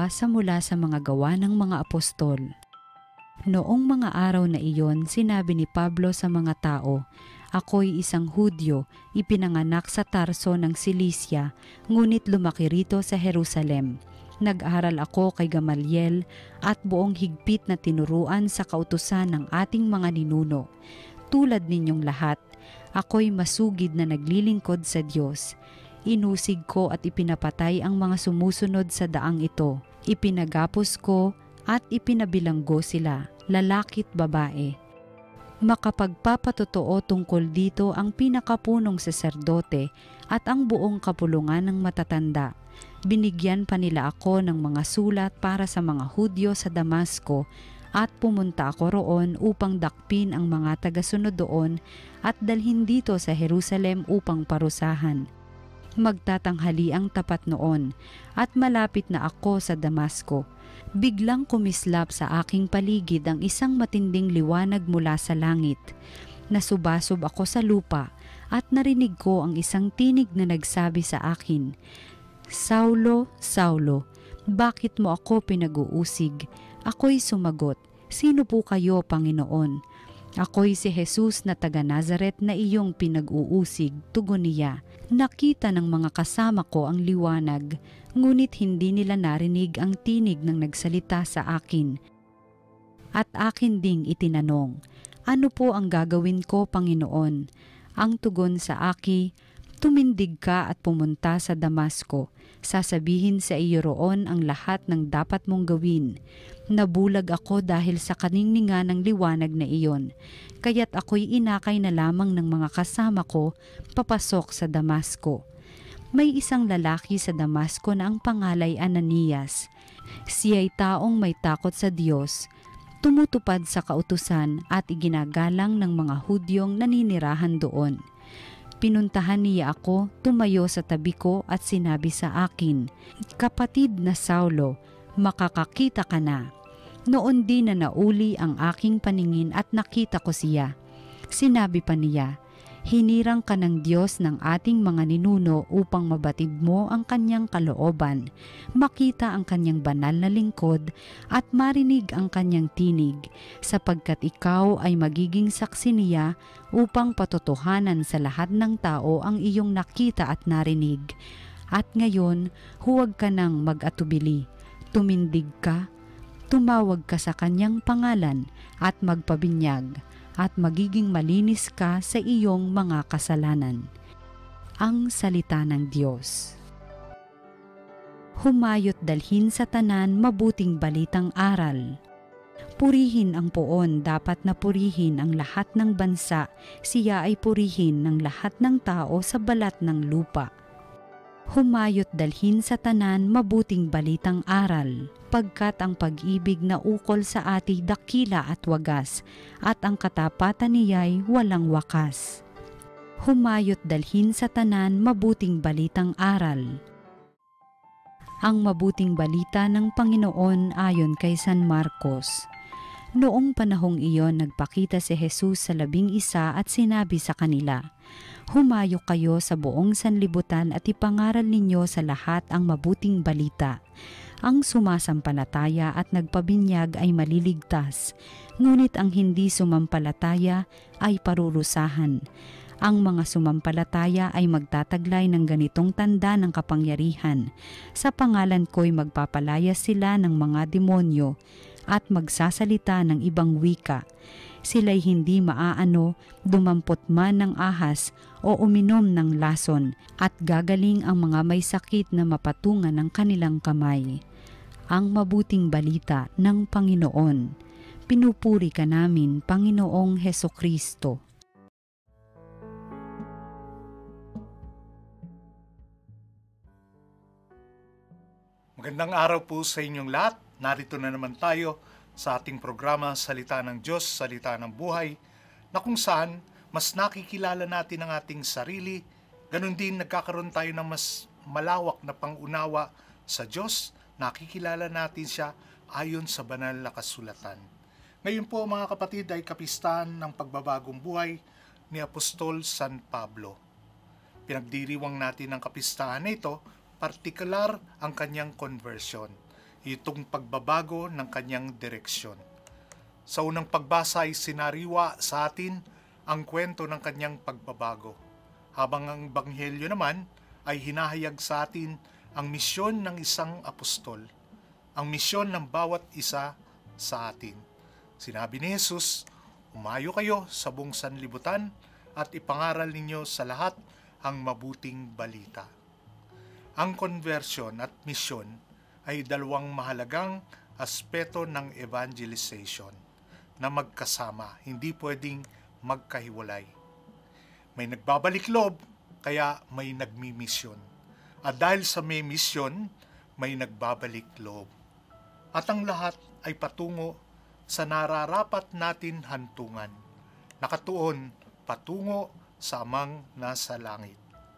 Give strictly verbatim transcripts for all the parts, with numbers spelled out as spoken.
Pagbasa mula sa mga gawa ng mga apostol. Noong mga araw na iyon, sinabi ni Pablo sa mga tao, "Ako'y isang Hudyo, ipinanganak sa Tarso ng Cilicia, ngunit lumaki rito sa Jerusalem. Nag-aral ako kay Gamaliel at buong higpit na tinuruan sa kautusan ng ating mga ninuno. Tulad ninyong lahat, ako'y masugid na naglilingkod sa Diyos. Inusig ko at ipinapatay ang mga sumusunod sa daang ito. Ipinagapos ko at ipinabilanggo sila, lalaki't babae." Makapagpapatotoo tungkol dito ang pinakapunong saserdote at ang buong kapulungan ng matatanda. Binigyan pa nila ako ng mga sulat para sa mga Hudyo sa Damasco at pumunta ako roon upang dakpin ang mga tagasunod doon at dalhin dito sa Jerusalem upang parusahan. Magtatanghali ang tapat noon at malapit na ako sa Damasco. Biglang kumislap sa aking paligid ang isang matinding liwanag mula sa langit. Nasubasob ako sa lupa at narinig ko ang isang tinig na nagsabi sa akin, "Saulo, Saulo, bakit mo ako pinag-uusig?" Ako'y sumagot, "Sino po kayo, Panginoon?" "Ako'y si Jesus na taga Nazaret na iyong pinag-uusig," tugon niya. Nakita ng mga kasama ko ang liwanag, ngunit hindi nila narinig ang tinig ng nagsalita sa akin. At akin ding itinanong, "Ano po ang gagawin ko, Panginoon?" Ang tugon sa aki, "Tumindig ka at pumunta sa Damasco. Sasabihin sa iyo roon ang lahat ng dapat mong gawin." Nabulag ako dahil sa kaningningan ng liwanag na iyon, kaya't ako'y inakay na lamang ng mga kasama ko papasok sa Damasco. May isang lalaki sa Damasco na ang pangalay Ananias. Siya'y taong may takot sa Diyos, tumutupad sa kautusan at iginagalang ng mga Hudyong naninirahan doon. Pinuntahan niya ako, tumayo sa tabi ko at sinabi sa akin, "Kapatid na Saulo, makakakita ka na." Noon din na nauli ang aking paningin at nakita ko siya. Sinabi pa niya, "Hinirang ka ng Diyos ng ating mga ninuno upang mabatid mo ang kanyang kalooban, makita ang kanyang banal na lingkod at marinig ang kanyang tinig, sapagkat ikaw ay magiging saksi niya upang patotohanan sa lahat ng tao ang iyong nakita at narinig. At ngayon, huwag ka nang mag-atubili. Tumindig ka, tumawag ka sa kanyang pangalan at magpabinyag, at magiging malinis ka sa iyong mga kasalanan." Ang salita ng Diyos. Humayot dalhin sa tanan mabuting balitang aral. Purihin ang poon, dapat na purihin ang lahat ng bansa, siya ay purihin ng lahat ng tao sa balat ng lupa. Humayot dalhin sa tanan mabuting balitang aral, pagkat ang pag-ibig na ukol sa ati dakila at wagas, at ang katapatan niya'y walang wakas. Humayot dalhin sa tanan mabuting balitang aral. Ang mabuting balita ng Panginoon ayon kay San Marcos. Noong panahong iyon, nagpakita si Jesus sa labing isa at sinabi sa kanila, "Humayo kayo sa buong sanlibutan at ipangaral ninyo sa lahat ang mabuting balita. Ang sumasampalataya at nagpabinyag ay maliligtas, ngunit ang hindi sumampalataya ay parurusahan. Ang mga sumampalataya ay magtataglay ng ganitong tanda ng kapangyarihan. Sa pangalan ko'y magpapalayas sila ng mga demonyo at magsasalita ng ibang wika. Sila'y hindi maaano, dumampot man ng ahas o uminom ng lason, at gagaling ang mga may sakit na mapatungan ng kanilang kamay." Ang mabuting balita ng Panginoon. Pinupuri ka namin, Panginoong Hesukristo. Magandang araw po sa inyong lahat. Narito na naman tayo sa ating programa Salita ng Diyos, Salita ng Buhay, na kung saan mas nakikilala natin ang ating sarili, ganun din nagkakaroon tayo ng mas malawak na pangunawa sa Diyos, nakikilala natin siya ayon sa banal na kasulatan. Ngayon po mga kapatid ay kapistahan ng pagbabagong buhay ni Apostol San Pablo. Pinagdiriwang natin ang kapistahan na ito, partikular ang kanyang conversion. itong pagbabago ng kanyang direksyon. Sa unang pagbasa ay sinariwa sa atin ang kwento ng kanyang pagbabago, habang ang Ebanghelyo naman ay hinahayag sa atin ang misyon ng isang apostol, ang misyon ng bawat isa sa atin. Sinabi ni Jesus, "Umayo kayo sa buong sanlibutan at ipangaral ninyo sa lahat ang mabuting balita." Ang conversion at misyon ay dalawang mahalagang aspeto ng evangelization na magkasama, hindi pwedeng magkahiwalay. May nagbabalik loob, kaya may nagmimisyon. At dahil sa may misyon, may nagbabalik loob. At ang lahat ay patungo sa nararapat natin hantungan, nakatuon patungo sa Amang nasa langit.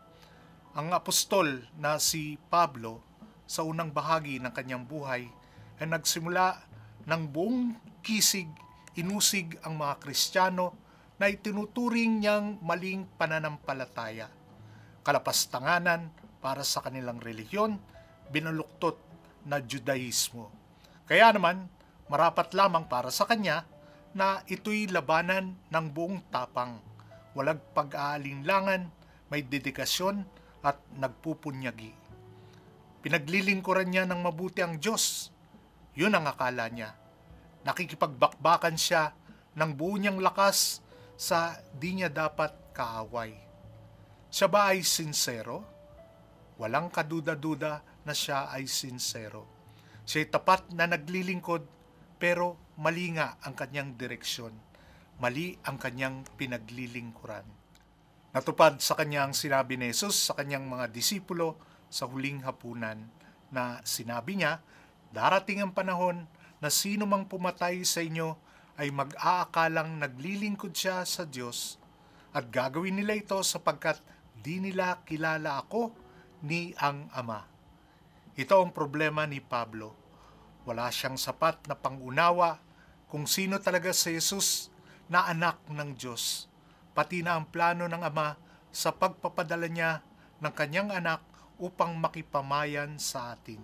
Ang apostol na si Pablo, sa unang bahagi ng kanyang buhay, ay nagsimula ng buong kisig, inusig ang mga Kristiyano na itinuturing niyang maling pananampalataya, kalapastanganan para sa kanilang relihiyon, binaluktot na Judaismo. Kaya naman, marapat lamang para sa kanya na ito'y labanan ng buong tapang, walang pag-aalinlangan, may dedikasyon at nagpupunyagi. Pinaglilingkuran niya ng mabuti ang Diyos. Yun ang akala niya. Nakikipagbakbakan siya ng buo niyang lakas sa di niya dapat kaaway. Siya ba ay sinsero? Walang kaduda-duda na siya ay sinsero. Siya'y tapat na naglilingkod, pero mali nga ang kanyang direksyon. Mali ang kanyang pinaglilingkuran. Natupad sa kanya ang sinabi ni Jesus sa kanyang mga disipulo sa huling hapunan na sinabi niya, "Darating ang panahon na sino mang pumatay sa inyo ay mag-aakalang naglilingkod siya sa Diyos, at gagawin nila ito sapagkat di nila kilala ako ni ang Ama." Ito ang problema ni Pablo. Wala siyang sapat na pangunawa kung sino talaga si Jesus na anak ng Diyos, pati na ang plano ng Ama sa pagpapadala niya ng kanyang anak upang makipamayan sa atin.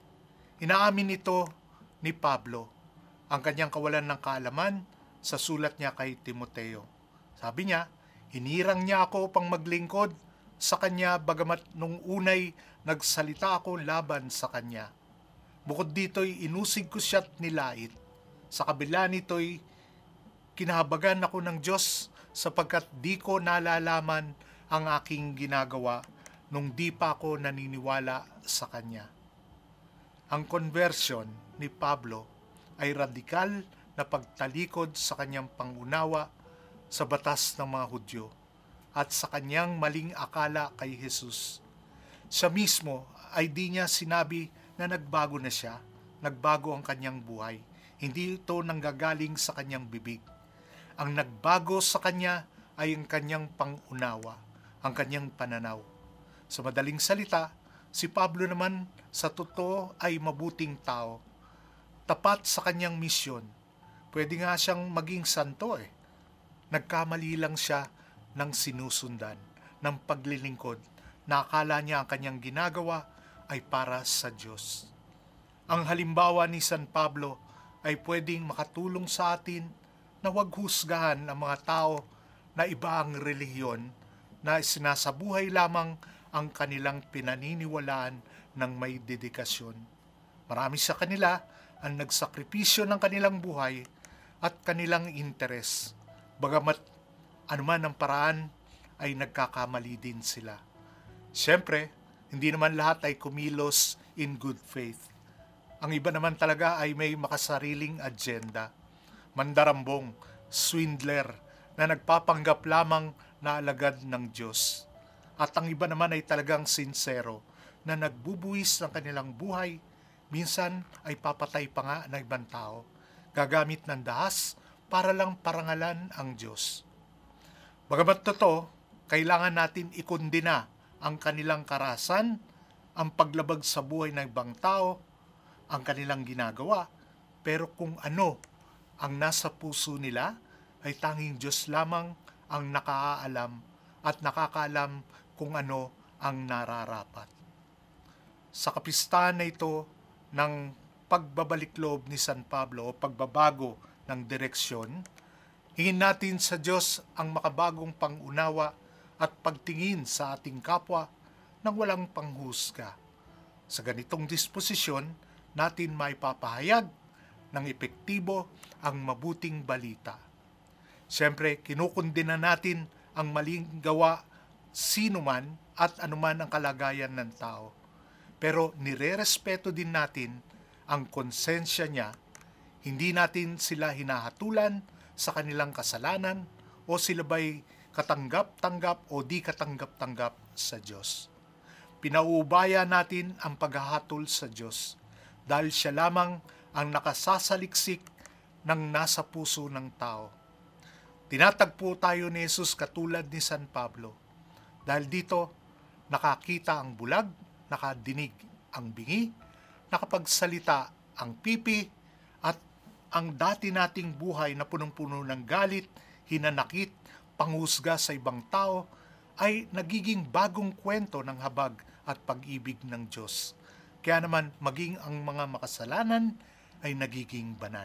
Inaamin ito ni Pablo, ang kanyang kawalan ng kaalaman sa sulat niya kay Timoteo. Sabi niya, "Hinirang niya ako upang maglingkod sa kanya bagamat nung unay nagsalita ako laban sa kanya. Bukod dito'y inusig ko siya't nilait. Sa kabila nito'y kinahabagan ako ng Diyos sapagkat di ko nalalaman ang aking ginagawa nung di pa ako naniniwala sa Kanya." Ang conversion ni Pablo ay radikal na pagtalikod sa kanyang pangunawa sa batas ng mga Hudyo at sa kanyang maling akala kay Jesus. Siya mismo ay di niya sinabi na nagbago na siya, nagbago ang kanyang buhay. Hindi ito nanggagaling sa kanyang bibig. Ang nagbago sa kanya ay ang kanyang pangunawa, ang kanyang pananaw. Sa madaling salita, si Pablo naman sa totoo ay mabuting tao, tapat sa kanyang misyon. Pwede nga siyang maging santo eh. Nagkamali lang siya ng sinusundan, ng paglilingkod, na akala niya ang kanyang ginagawa ay para sa Diyos. Ang halimbawa ni San Pablo ay pwedeng makatulong sa atin na huwag husgahan ang mga tao na iba ang relihiyon, na sinasabuhay lamang ang kanilang pinaniniwalaan ng may dedikasyon. Marami sa kanila ang nagsakripisyo ng kanilang buhay at kanilang interes. Bagamat anuman ang paraan, ay nagkakamali din sila. Siyempre, hindi naman lahat ay kumilos in good faith. Ang iba naman talaga ay may makasariling agenda. Mandarambong, swindler, na nagpapanggap lamang na alagad ng Diyos. At ang iba naman ay talagang sinsero, na nagbubuwis ng kanilang buhay, minsan ay papatay pa nga ng ibang tao, gagamit ng dahas para lang parangalan ang Diyos. Bagamat totoo, kailangan natin ikondena ang kanilang karahasan, ang paglabag sa buhay ng ibang tao, ang kanilang ginagawa, pero kung ano ang nasa puso nila, ay tanging Diyos lamang ang nakaalam at nakakaalam kung ano ang nararapat. Sa kapistahan na ito ng pagbabalik loob ni San Pablo o pagbabago ng direksyon, hingin natin sa Diyos ang makabagong pangunawa at pagtingin sa ating kapwa nang walang panghusga. Sa ganitong disposisyon, natin maipapahayag ng epektibo ang mabuting balita. Siyempre, kinukundina natin ang maling gawa sino man at anuman ang kalagayan ng tao. Pero nire-respeto din natin ang konsensya niya. Hindi natin sila hinahatulan sa kanilang kasalanan o sila ba'y katanggap-tanggap o di katanggap-tanggap sa Diyos. Pinauubaya natin ang paghahatol sa Diyos dahil siya lamang ang nakasasaliksik ng nasa puso ng tao. Tinatagpo tayo ni Jesus katulad ni San Pablo. Dahil dito, nakakita ang bulag, nakadinig ang bingi, nakapagsalita ang pipi, at ang dati nating buhay na punong-puno ng galit, hinanakit, panghusga sa ibang tao, ay nagiging bagong kwento ng habag at pag-ibig ng Diyos. Kaya naman, maging ang mga makasalanan ay nagiging banal.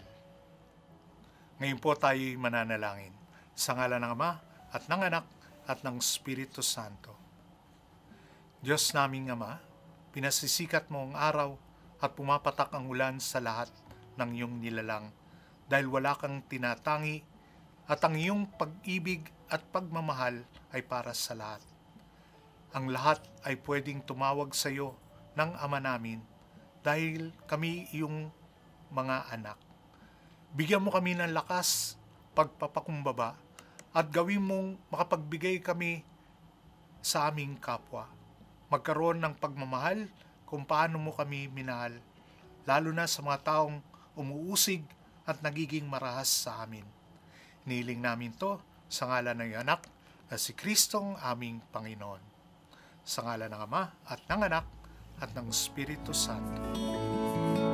Ngayon po tayo'y mananalangin. Sa ngalan ng Ama at ng Anak at ng Espiritu Santo. Diyos naming Ama, pinasisikat mo ang araw at pumapatak ang ulan sa lahat ng iyong nilalang dahil wala kang tinatangi at ang iyong pag-ibig at pagmamahal ay para sa lahat. Ang lahat ay pwedeng tumawag sa iyo ng Ama namin dahil kami iyong mga anak. Bigyan mo kami ng lakas, pagpapakumbaba, at gawin mong makapagbigay kami sa aming kapwa. Magkaroon ng pagmamahal kung paano mo kami minahal, lalo na sa mga taong umuusig at nagiging marahas sa amin. Niling namin to sa ngalan ng iyong anak na si Kristong aming Panginoon. Sa ngalan ng Ama at ng Anak at ng Espiritu Santo.